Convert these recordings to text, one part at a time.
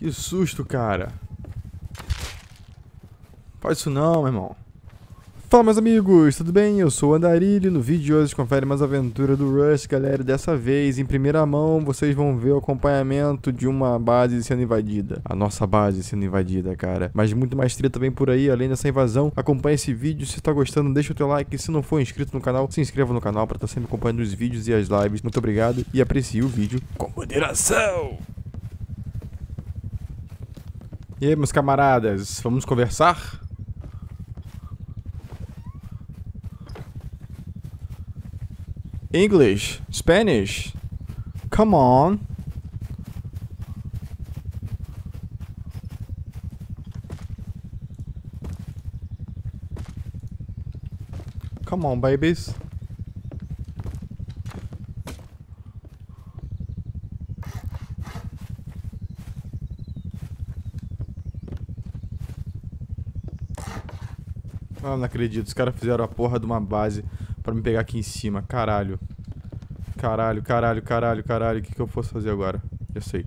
Que susto, cara. Faz isso não, meu irmão. Fala, meus amigos, tudo bem? Eu sou o Andarilho. No vídeo de hoje confere mais aventura do Rush, galera. Dessa vez, em primeira mão, vocês vão ver o acompanhamento de uma base sendo invadida. A nossa base sendo invadida, cara. Mas muito mais treta vem por aí, além dessa invasão. Acompanhe esse vídeo. Se tá gostando, deixa o teu like. Se não for inscrito no canal, se inscreva no canal pra estar sempre acompanhando os vídeos e as lives. Muito obrigado e aprecie o vídeo com moderação. E aí, meus camaradas, vamos conversar? English, Spanish, come on. Come on, babies. Ah, não acredito, os caras fizeram a porra de uma base pra me pegar aqui em cima, caralho. Caralho, caralho, caralho, caralho. O que eu posso fazer agora? Já sei.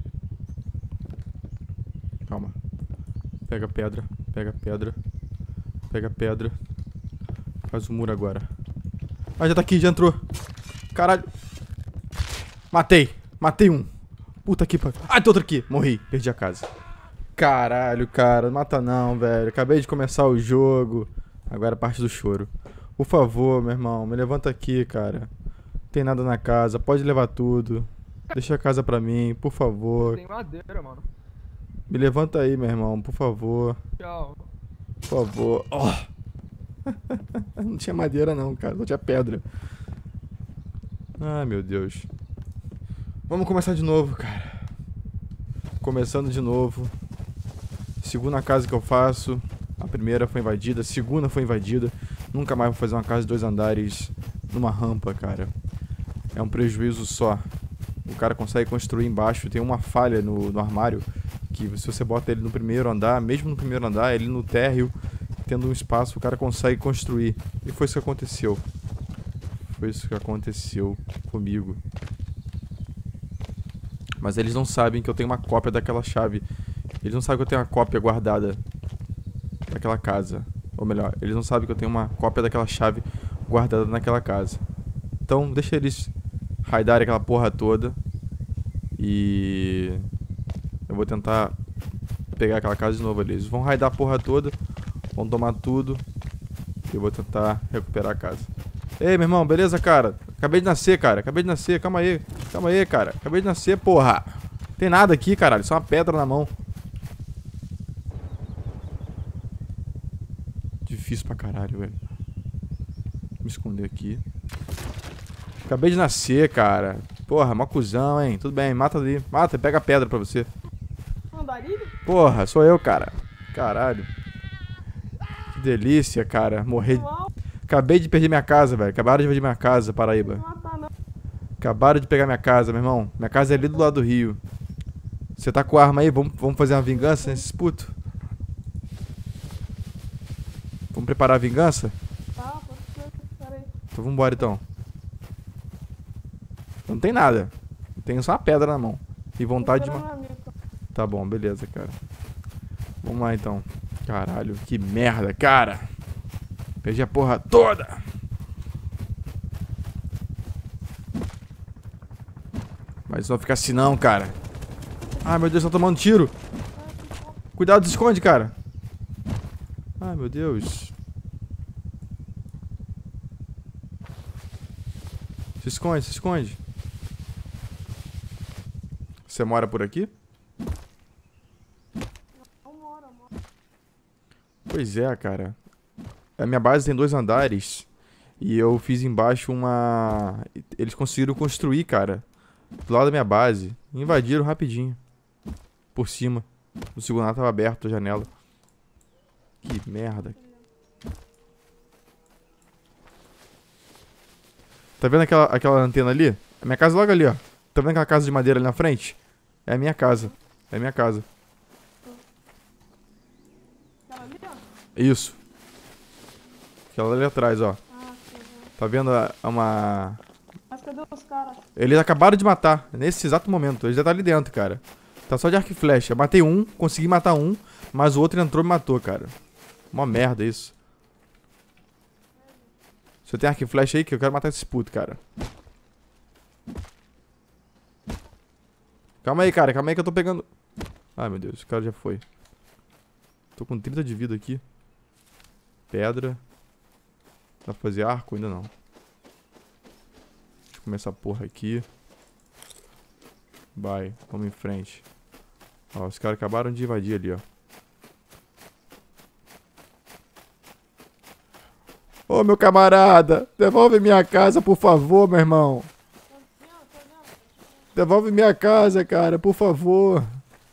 Calma. Pega pedra, pega pedra. Pega pedra. Faz o muro agora. Ah, já tá aqui, já entrou. Caralho. Matei, matei um. Puta que pariu. Ah, tem outro aqui, morri, perdi a casa. Caralho, cara, não mata não, velho. Acabei de começar o jogo. Agora a parte do choro. Por favor, meu irmão, me levanta aqui, cara. Não tem nada na casa, pode levar tudo. Deixa a casa pra mim, por favor. Tem madeira, mano. Me levanta aí, meu irmão, por favor. Tchau. Por favor. Oh. Não tinha madeira não, cara, só tinha pedra. Ai, meu Deus. Vamos começar de novo, cara. Começando de novo. Segunda casa que eu faço. A primeira foi invadida, a segunda foi invadida. Nunca mais vou fazer uma casa de 2 andares numa rampa, cara. É um prejuízo só. O cara consegue construir embaixo. Tem uma falha no armário que se você bota ele no primeiro andar, mesmo no primeiro andar, ele no térreo, tendo um espaço, o cara consegue construir. E foi isso que aconteceu. Foi isso que aconteceu comigo. Mas eles não sabem que eu tenho uma cópia daquela chave. Eles não sabem que eu tenho uma cópia guardada daquela casa. Ou melhor, eles não sabem que eu tenho uma cópia daquela chave guardada naquela casa. Então, deixa eles raidarem aquela porra toda. E eu vou tentar pegar aquela casa de novo ali. Eles vão raidar a porra toda, vão tomar tudo. E eu vou tentar recuperar a casa. Ei, meu irmão, beleza, cara? Acabei de nascer, cara. Acabei de nascer. Calma aí. Calma aí, cara. Acabei de nascer, porra. Não tem nada aqui, caralho. Só uma pedra na mão. Difícil pra caralho, velho. Vou me esconder aqui. Acabei de nascer, cara. Porra, mó cuzão, hein? Tudo bem, mata ali. Mata, pega a pedra pra você. Andarilho? Porra, sou eu, cara. Caralho. Que delícia, cara. Morrer. Acabei de perder minha casa, velho. Acabaram de invadir minha casa, Paraíba. Acabaram de pegar minha casa, meu irmão. Minha casa é ali do lado do rio. Você tá com arma aí? Vamos fazer uma vingança nesses putos? Vamos preparar a vingança? Tá, pode ser. Pera aí. Então vambora, então. Não tem nada. Tenho só uma pedra na mão. E vontade de... Tá bom, beleza, cara. Vamos lá, então. Caralho, que merda, cara. Perdi a porra toda. Mas não fica assim não, cara. Ai, meu Deus, tá tomando tiro. Cuidado, se esconde, cara. Ai, meu Deus. Se esconde, se esconde. Você mora por aqui? Não mora, mano. Pois é, cara. A minha base tem 2 andares. E eu fiz embaixo uma... Eles conseguiram construir, cara, do lado da minha base. Invadiram rapidinho. Por cima. O segundo andar tava aberto, a janela. Que merda. Tá vendo aquela antena ali? A minha casa é logo ali, ó. Tá vendo aquela casa de madeira ali na frente? É a minha casa. É a minha casa. Aquela ali, ó? Isso. Aquela ali atrás, ó. Ah, sim. Tá vendo uma... Mas cadê os caras? Eles acabaram de matar. Nesse exato momento. Eles já tá ali dentro, cara. Tá só de arco e flecha. Matei um, consegui matar um, mas o outro entrou e me matou, cara. Mó merda isso. Você tem arco e flecha aí que eu quero matar esse puto, cara. Calma aí, cara. Calma aí que eu tô pegando... Ai, meu Deus. O cara já foi. Tô com 30 de vida aqui. Pedra. Dá pra fazer arco? Ainda não. Deixa eu comer essa porra aqui. Vai. Vamos em frente. Ó, os caras acabaram de invadir ali, ó. Ô, meu camarada. Devolve minha casa, por favor, meu irmão. Devolve minha casa, cara, por favor.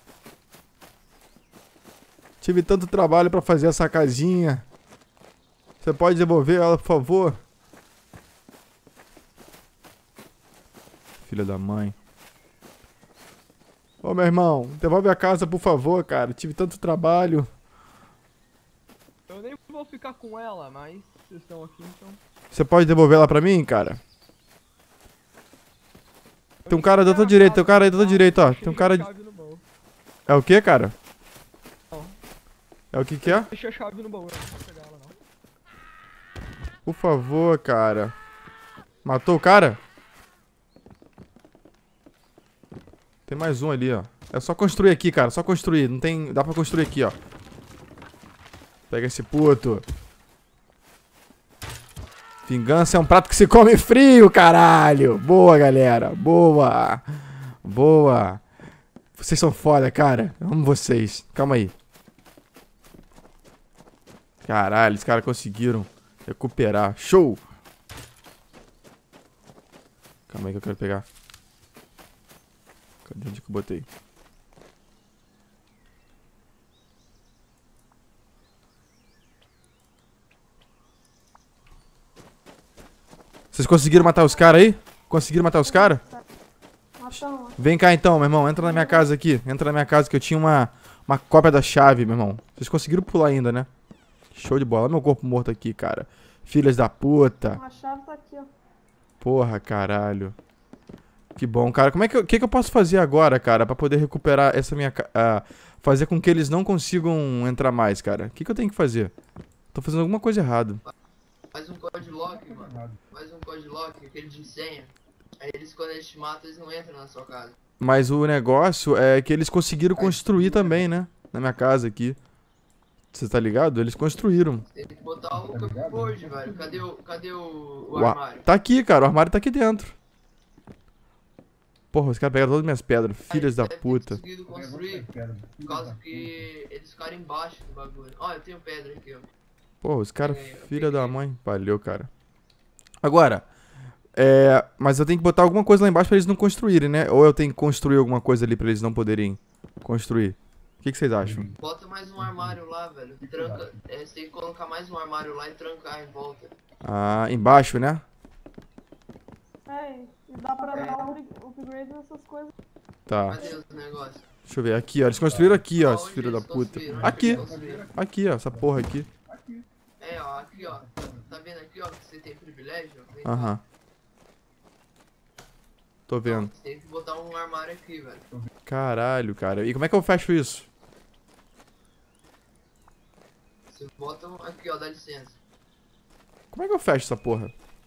Tive tanto trabalho pra fazer essa casinha. Você pode devolver ela, por favor? Filha da mãe. Ô, meu irmão, devolve a casa, por favor, cara. Tive tanto trabalho. Eu nem vou ficar com ela, mas vocês estão aqui, então... Você pode devolver ela pra mim, cara? Tem um cara da tua direita, tem um cara aí da tua direita, ó. Tem um cara... É o que, cara? É o que é? Deixa a chave no baú, eu não vou pegar ela, não. Por favor, cara. Matou o cara? Tem mais um ali, ó. É só construir aqui, cara. Só construir. Não tem... Dá pra construir aqui, ó. Pega esse puto. Vingança é um prato que se come frio, caralho. Boa, galera. Boa. Boa. Vocês são foda, cara. Eu amo vocês. Calma aí. Caralho, os caras conseguiram recuperar. Show! Calma aí que eu quero pegar. Cadê onde que eu botei? Vocês conseguiram matar os caras aí? Conseguiram matar os caras? Matamos. Vem cá então, meu irmão. Entra na minha casa aqui. Entra na minha casa que eu tinha uma cópia da chave, meu irmão. Vocês conseguiram pular ainda, né? Show de bola. Olha meu corpo morto aqui, cara. Filhas da puta. A chave tá aqui, ó. Porra, caralho. Que bom, cara. Como é que eu posso fazer agora, cara, pra poder recuperar essa minha... fazer com que eles não consigam entrar mais, cara? O que eu tenho que fazer? Tô fazendo alguma coisa errada. Faz um code lock, mano. Faz um code lock, aquele de senha. Aí eles, quando eles te matam, eles não entram na sua casa. Mas o negócio é que eles conseguiram construir também, né? Na minha casa aqui. Você tá ligado? Eles construíram. Tem que botar o cupboard, velho. Cadê o Uau. armário? Tá aqui, cara. O armário tá aqui dentro. Porra, os caras pegaram todas as minhas pedras. Filhas da puta. Conseguido construir por causa que eles ficaram embaixo do bagulho. Ó, eu tenho pedra aqui, ó. Porra, os caras, Eu filha da peguei. mãe. Valeu, cara. Agora, mas eu tenho que botar alguma coisa lá embaixo pra eles não construírem, né? Ou eu tenho que construir alguma coisa ali pra eles não poderem construir? O que vocês acham? Bota mais um armário lá, velho. Tranca. Você tem que colocar mais um armário lá e trancar em volta. Ah, embaixo, né? E dá pra dar upgrade nessas coisas. Tá. Cadê os negócios? Deixa eu ver. Aqui, ó. Eles construíram aqui, ó. Aonde Esse filho da eles puta. construíram? Onde Aqui. eles construíram? Aqui, ó. Essa porra aqui. Ó, aqui, ó. Tá vendo aqui, ó, que você tem privilégio? Vem cá. Aham. Tô vendo. Você tem que botar um armário aqui, velho. Caralho, cara. E como é que eu fecho isso? Você bota aqui, ó, dá licença. Como é que eu fecho essa porra?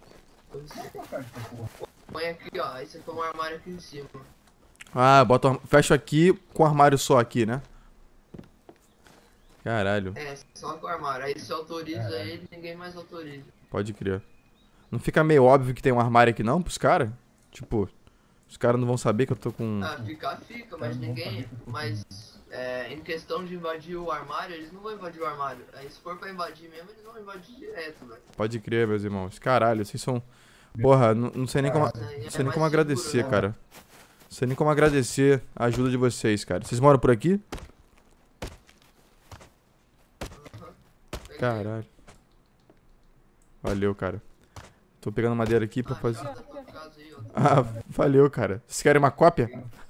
Põe aqui, ó, aí você põe um armário aqui em cima. Ah, fecho aqui com armário só aqui, né? Caralho. Só com o armário. Aí você autoriza ele, ninguém mais autoriza. Pode crer. Não fica meio óbvio que tem um armário aqui não pros caras? Tipo, os caras não vão saber que eu tô com... Ah, fica, mas ninguém... Mas, em questão de invadir o armário, eles não vão invadir o armário. Aí se for pra invadir mesmo, eles vão invadir direto, velho. Pode crer, meus irmãos. Caralho, vocês são... Porra, não sei nem como... Não sei nem como agradecer, cara. Não sei nem como agradecer a ajuda de vocês, cara. Vocês moram por aqui? Caralho. Valeu, cara. Tô pegando madeira aqui pra fazer... Ah, valeu, cara. Vocês querem uma cópia?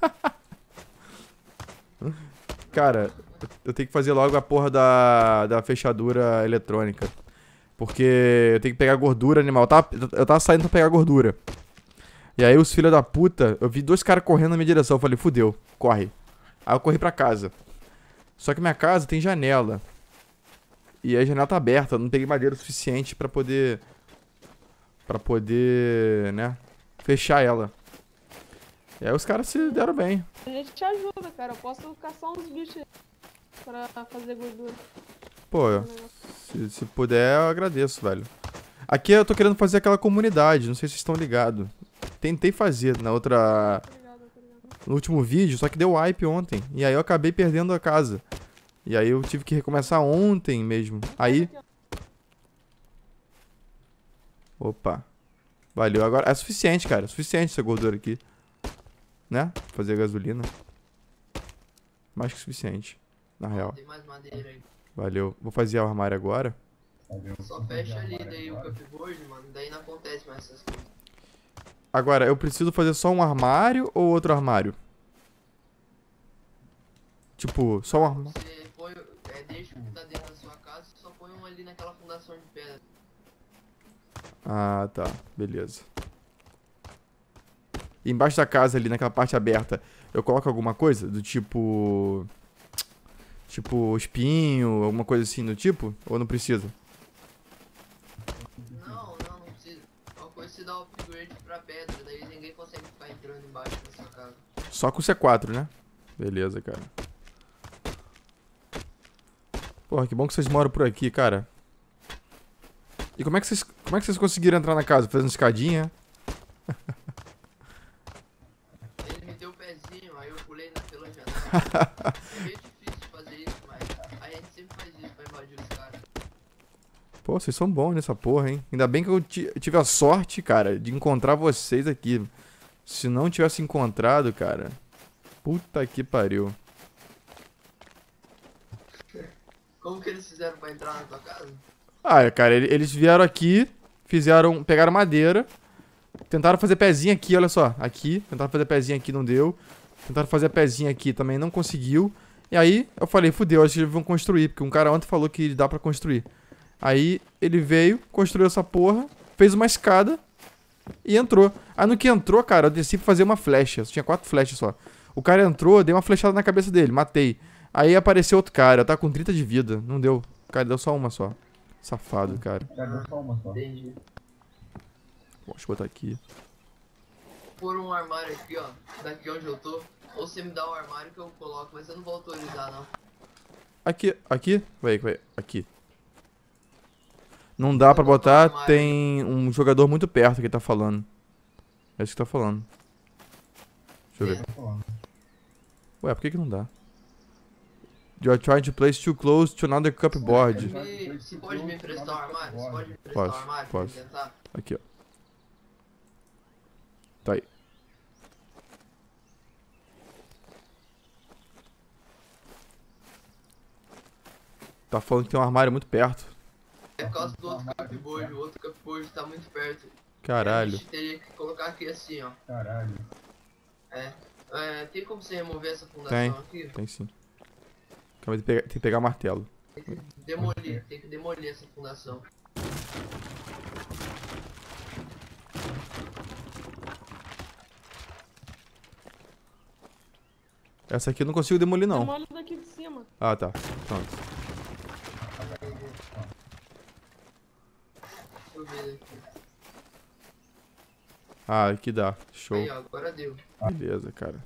Cara, eu tenho que fazer logo a porra da fechadura eletrônica. Porque eu tenho que pegar gordura animal. Eu tava saindo pra pegar gordura. E aí os filhos da puta, eu vi dois caras correndo na minha direção. Eu falei, fudeu, corre. Aí eu corri pra casa. Só que minha casa tem janela. E a janela tá aberta, eu não peguei madeira o suficiente pra poder... né, fechar ela. E aí os caras se deram bem. A gente te ajuda, cara. Eu posso caçar uns bichos aí pra fazer gordura. Pô, se puder, eu agradeço, velho. Aqui eu tô querendo fazer aquela comunidade, não sei se vocês estão ligados. Tentei fazer na outra... no último vídeo, só que deu wipe ontem. E aí eu acabei perdendo a casa. E aí eu tive que recomeçar ontem mesmo. Aí... Opa. Valeu. Agora é suficiente, cara. É suficiente essa gordura aqui. Né? Fazer gasolina. Mais que suficiente. Na real. Tem mais madeira aí. Valeu. Vou fazer o armário agora. Só fecha ali daí o cupboard, mano. Daí não acontece mais essas coisas. Agora, eu preciso fazer só um armário ou outro armário? Tipo, só um armário. Você põe. Deixa o que tá dentro da sua casa e só põe um ali naquela fundação de pedra. Ah, tá. Beleza. E embaixo da casa ali, naquela parte aberta, eu coloco alguma coisa? Do tipo... Tipo, espinho, alguma coisa assim do tipo? Ou não precisa? Não precisa. Uma coisa você dá o upgrade pra pedra, daí ninguém consegue ficar entrando embaixo da sua casa. Só com o C4, né? Beleza, cara. Porra, que bom que vocês moram por aqui, cara. E como é que vocês conseguiram entrar na casa? Fazendo escadinha? Ele me deu o pezinho, aí eu pulei pela janela. É meio difícil de fazer isso, mas a gente sempre faz isso pra invadir os caras. Pô, vocês são bons nessa porra, hein? Ainda bem que eu tive a sorte, cara, de encontrar vocês aqui. Se não tivesse encontrado, cara... Puta que pariu. Como que eles fizeram pra entrar na tua casa? Ah, cara, eles vieram aqui, pegaram madeira, tentaram fazer pezinho aqui, olha só, aqui, tentaram fazer pezinho aqui, não deu, tentaram fazer pezinho aqui, também não conseguiu, e aí eu falei, fudeu, acho que eles vão construir, porque um cara ontem falou que dá pra construir. Aí ele veio, construiu essa porra, fez uma escada e entrou. Aí no que entrou, cara, eu desci pra fazer uma flecha, tinha 4 flechas só. O cara entrou, dei uma flechada na cabeça dele, matei. Aí apareceu outro cara, eu tava com 30 de vida, não deu, cara, deu só uma só. Safado, cara. Entendi. Bom, deixa eu botar aqui. Por um armário aqui, ó, daqui onde eu tô. Ou você me dá o armário que eu coloco, mas eu não vou autorizar, não. Aqui. Vai, aqui. Não dá pra botar, tem um jogador muito perto que tá falando. É isso que tá falando. Deixa eu ver. Ué, por que não dá? You are trying to place too close to another cupboard. Você pode me emprestar o armário? Você pode me emprestar o armário pra Posso. tentar? Aqui, ó. Tá aí. Tá falando que tem um armário muito perto. É por causa do outro cupboard, o outro cupboard tá muito perto. Caralho. A gente teria que colocar aqui assim, ó. Caralho. Tem como você remover essa fundação Tem. aqui? Tem sim. Calma aí, tem que pegar martelo. Tem que demolir essa fundação. Essa aqui eu não consigo demolir, não. Demole daqui de cima. Ah, tá. Pronto. Deixa eu ver aqui. Ah, aqui dá. Show. Aí, ó, agora deu. Beleza, cara.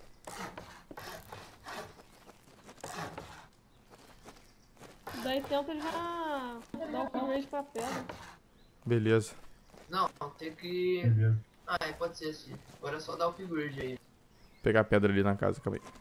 Daí tenta já dar o upgrade pra pedra. Beleza. Não, tem que... Beleza. Pode ser assim. Agora é só dar o upgrade aí. Vou pegar a pedra ali na casa, calma aí.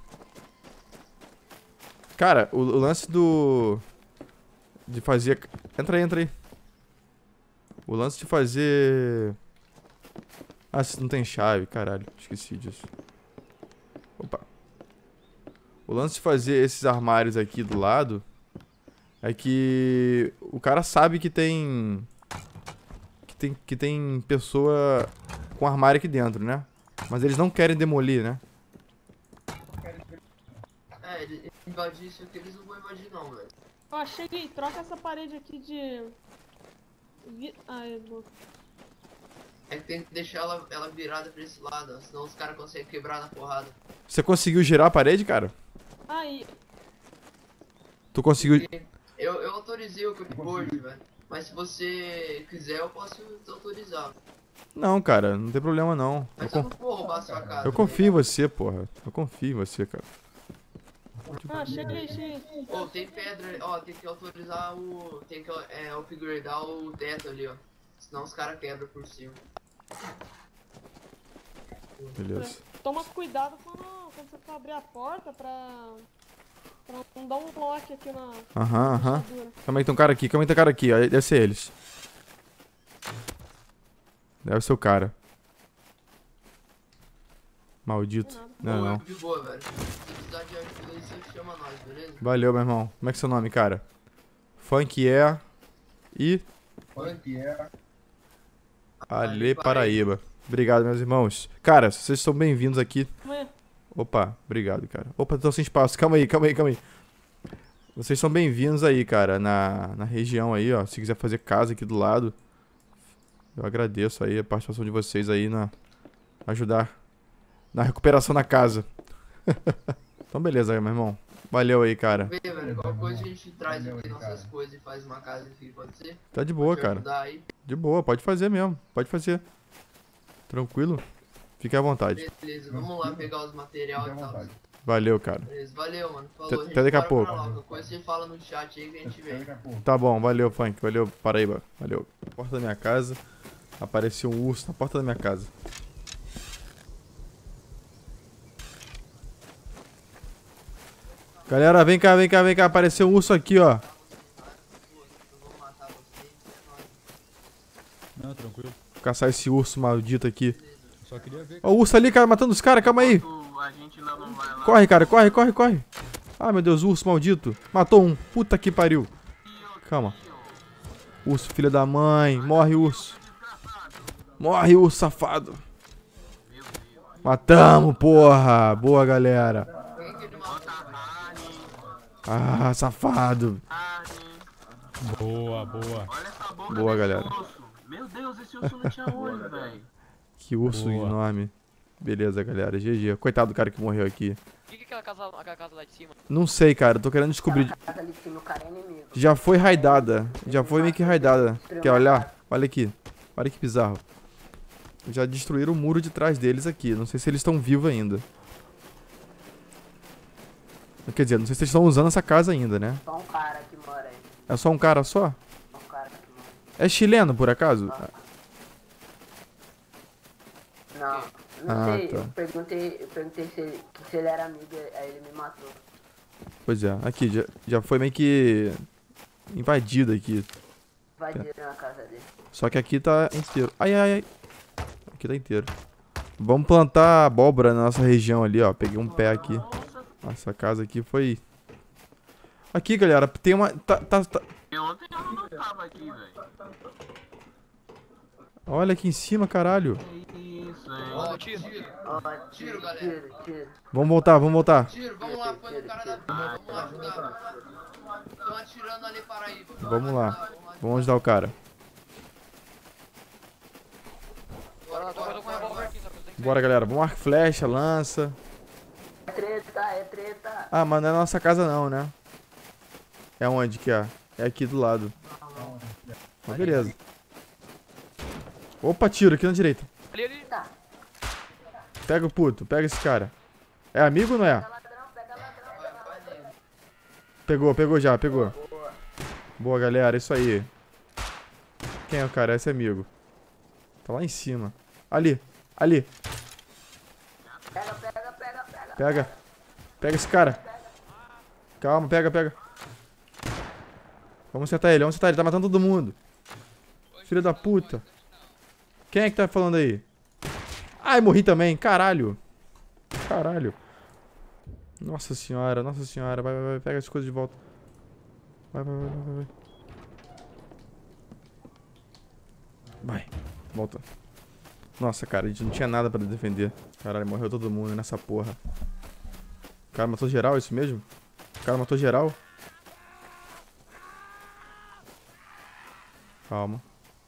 Cara, o lance do... De fazer... Entra aí. O lance de fazer... Ah, você não tem chave, caralho. Esqueci disso. Opa. O lance de fazer esses armários aqui do lado... É que... O cara sabe que tem... Que tem pessoa com armário aqui dentro, né? Mas eles não querem demolir, né? Ele invadir isso aqui, eles não vão invadir não, velho. Ó, cheguei. Troca essa parede aqui de... É que tem que deixar ela virada pra esse lado, ó, senão os caras conseguem quebrar na porrada. Você conseguiu girar a parede, cara? Tu conseguiu... Eu autorizei o clipboard, velho. Mas se você quiser, eu posso autorizar. Não, cara, não tem problema não. Mas eu não vou roubar a sua casa. Eu confio em você, porra. Eu confio em você, cara. Ah, cheguei. Pô, tem pedra ali. Ó, tem que autorizar o... Tem que upgradear o teto ali, ó. Senão os caras quebram por cima. Beleza. Toma cuidado quando você for abrir a porta pra não dar um lock aqui na Aham. fechadura. Calma aí, tem um cara aqui. Ó, deve ser eles. Deve ser o cara. Maldito. Não. De boa, velho. Se precisar de ajuda aí, você chama nós, beleza? Valeu, meu irmão. Como é que é seu nome, cara? Funk é... E... Ale Paraíba. Obrigado, meus irmãos. Cara, vocês estão bem-vindos aqui. Ué, Opa, obrigado, cara. Opa, tô sem espaço. Calma aí. Vocês são bem-vindos aí, cara, na região aí, ó. Se quiser fazer casa aqui do lado, eu agradeço aí a participação de vocês aí na ajudar na recuperação da casa. Então, beleza, meu irmão. Valeu aí, cara. Vê, velho, qualquer coisa a gente traz aqui nossas coisas e faz uma casa aqui, pode ser? Tá de boa, Pode cara. ajudar aí. De boa, pode fazer mesmo. Pode fazer. Tranquilo. Fique à vontade. Beleza, vamos lá pegar os materiais e tal. Valeu, cara. Beleza, valeu, mano. Falou, Até gente daqui a bora pouco. pra lá. Qualquer coisa você fala no chat aí que a gente vem. Tá bom, valeu, Funk. Valeu, Paraíba. Valeu. Porta da minha casa. Apareceu um urso na porta da minha casa. Galera, vem cá. Apareceu um urso aqui, ó. Eu vou matar vocês, é nóis. Não, tranquilo. Vou caçar esse urso maldito aqui. Só queria ver. Ó, o urso ali, cara, matando os caras. Calma aí. A gente ainda não vai lá. Corre, cara. Corre. Ah, meu Deus, urso maldito. Matou um. Puta que pariu. Calma. Urso, filha da mãe. Morre, urso. Morre, urso safado. Matamos, porra. Boa, galera. Quem que ele matou, velho? Ah, safado. Boa. Olha essa boca Boa, desse galera. urso. Meu Deus, esse urso não tinha olho, velho. Que urso Boa. enorme. Beleza, galera. GG. Coitado do cara que morreu aqui. O que é aquela casa lá de cima? Não sei, cara. Tô querendo descobrir. Casa ali de cima, o cara é inimigo. Já foi raidada. Já foi meio que raidada. Quer olhar? Olha aqui. Olha que bizarro. Já destruíram o muro de trás deles aqui. Não sei se eles estão vivos ainda. Quer dizer, não sei se eles estão usando essa casa ainda, né? Só um cara que mora aí. É só um cara só? Só um cara que mora. É chileno, por acaso? Não Ah, sei. tá. Eu perguntei se ele era amigo, aí ele me matou. Pois é. Aqui, já foi meio que invadido aqui. Invadiram na casa dele. Só que aqui tá inteiro. Ai. Aqui tá inteiro. Vamos plantar abóbora na nossa região ali, ó. Peguei um pé aqui. Nossa casa aqui foi... Aqui, galera, tem uma... E ontem eu não tava aqui, velho. Olha aqui em cima, caralho. Que isso, velho. Ó, tiro. Ó, Tiro, galera. tiro. Vamos voltar. Tiro, vamos lá, põe no cara da vida. Vamos lá ajudar. Estão atirando ali, Paraíba. Vamos lá. Vamos ajudar o cara. Agora eu tô com um revólver aqui, só que eu tenho que Bora, galera. Vamos arco, flecha, lança. É treta. Ah, mas não é na nossa casa não, né? É onde que é? É aqui do lado. Mas beleza. Opa, tiro aqui na direita. ali. Pega o puto, pega esse cara. É amigo ou não é? Pegou já. Boa, galera, isso aí. Quem é o cara? Esse é amigo. Tá lá em cima. Ali. Pega esse cara. Calma, pega. Vamos acertar ele, tá matando todo mundo. Filho da puta. Quem é que tá falando aí? Ai, morri também, caralho. Nossa senhora. Vai, pega as coisas de volta. Vai. Vai, volta. Nossa, cara, a gente não tinha nada pra defender. Caralho, morreu todo mundo nessa porra. O cara matou geral, é isso mesmo? O cara matou geral? Calma.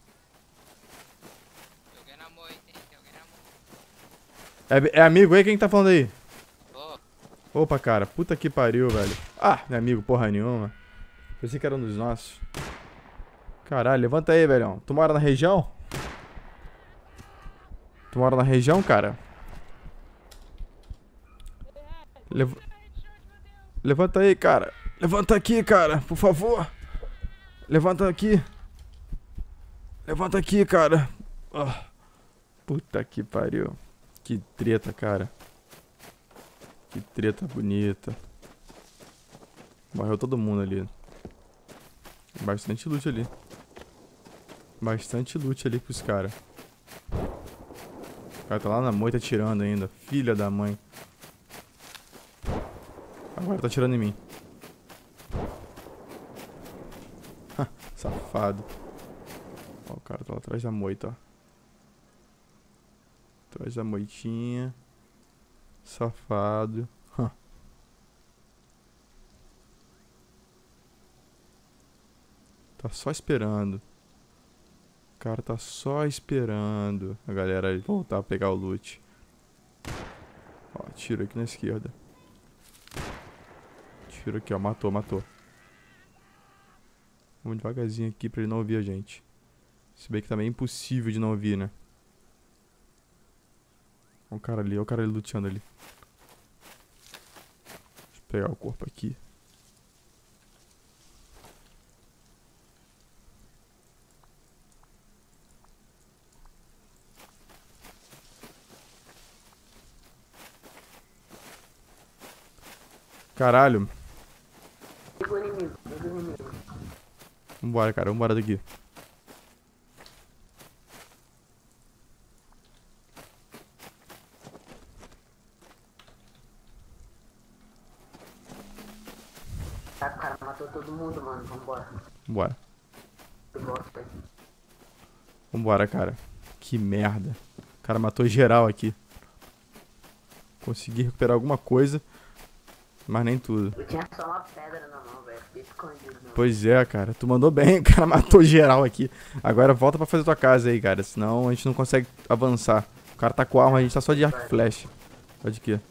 É amigo aí? Quem tá falando aí? Opa, cara, puta que pariu, velho. Ah, não é amigo porra nenhuma. Pensei que era um dos nossos. Caralho, levanta aí, velhão. Tu mora na região? Tu mora na região, cara? Levanta aí, cara. Levanta aqui, cara, por favor. Levanta aqui. Levanta aqui, cara. Ah. Puta que pariu. Que treta, cara. Que treta bonita. Morreu todo mundo ali. Bastante loot ali. Bastante loot ali pros caras. O cara tá lá na moita atirando ainda. Filha da mãe. Agora tá atirando em mim. Safado. Ó, o cara tá lá atrás da moita, ó. Atrás da moitinha. Safado. Tá só esperando. O cara tá só esperando a galera voltar a pegar o loot. Ó, tiro aqui na esquerda. Tiro aqui, ó. Matou, matou. Vamos devagarzinho aqui pra ele não ouvir a gente. Se bem que também é impossível de não ouvir, né? Olha o cara ali, olha o cara ali luteando ali. Deixa eu pegar o corpo aqui. Caralho. Pegou o inimigo, pegou o inimigo. Vambora, cara, vambora daqui. Tá, o cara matou todo mundo, mano. Vambora. Vambora. Eu gosto aí. Vambora, cara. Que merda. O cara matou geral aqui. Consegui recuperar alguma coisa, mas nem tudo. Eu tinha só uma pedra na mão, velho. Fiquei escondido. Não. Pois é, cara. Tu mandou bem, o cara matou geral aqui. Agora volta pra fazer tua casa aí, cara. Senão a gente não consegue avançar. O cara tá com arma, a gente tá só de arco e flecha. Pode que.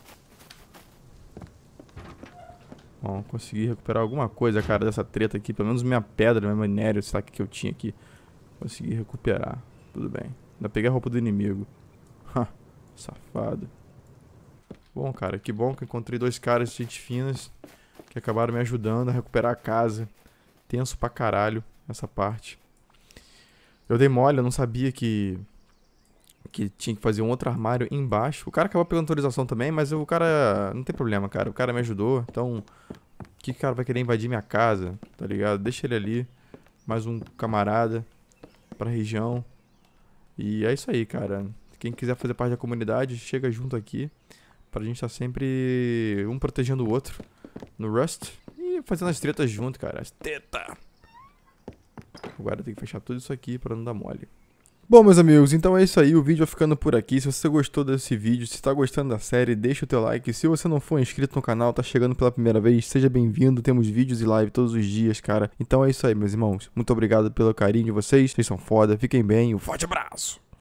Bom, consegui recuperar alguma coisa, cara, dessa treta aqui. Pelo menos minha pedra, meu minério, sei lá o que eu tinha aqui. Consegui recuperar. Tudo bem. Ainda peguei a roupa do inimigo. Safado. Bom, cara, que bom que eu encontrei dois caras de gente finas que acabaram me ajudando a recuperar a casa. Tenso pra caralho essa parte. Eu dei mole, eu não sabia que tinha que fazer um outro armário embaixo. O cara acabou pegando autorização também, mas o cara... Não tem problema, cara. O cara me ajudou, então... O que o cara vai querer invadir minha casa, tá ligado? Deixa ele ali. Mais um camarada pra região. E é isso aí, cara. Quem quiser fazer parte da comunidade, chega junto aqui. Pra gente estar sempre um protegendo o outro no Rust. E fazendo as tretas junto, cara. As tretas! Agora tem que fechar tudo isso aqui pra não dar mole. Bom, meus amigos, então é isso aí, o vídeo vai ficando por aqui. Se você gostou desse vídeo, se está gostando da série, deixa o teu like. Se você não for inscrito no canal, tá chegando pela primeira vez, seja bem-vindo. Temos vídeos e live todos os dias, cara. Então é isso aí, meus irmãos. Muito obrigado pelo carinho de vocês. Vocês são foda, fiquem bem. Um forte abraço!